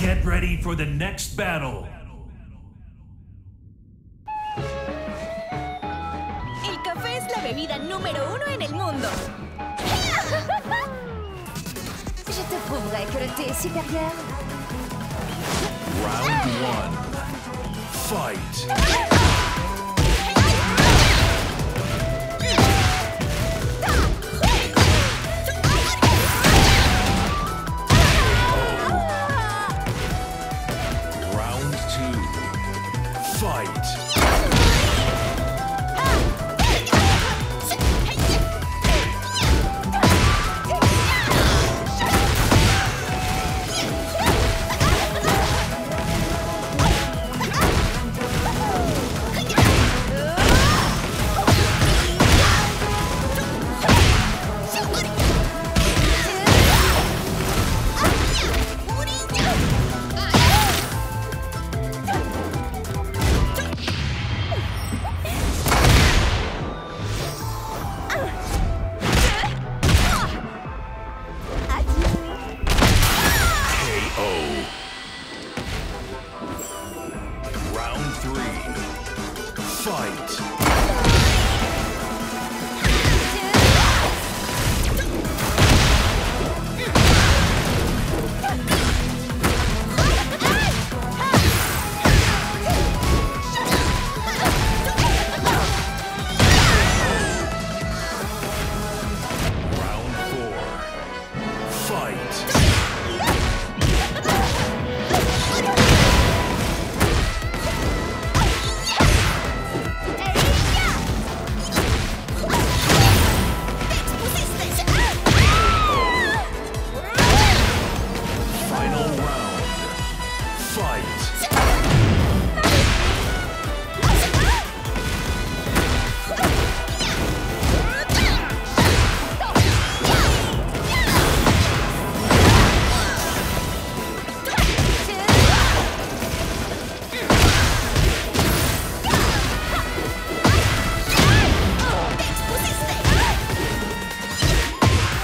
Get ready for the next battle. El café es la bebida número 1 en el mundo. Je te prouverai que le thé est supérieur. Round 1. Fight. Round 3. Fight.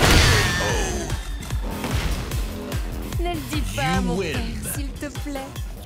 Ne le dis pas à mon père, s'il te plaît.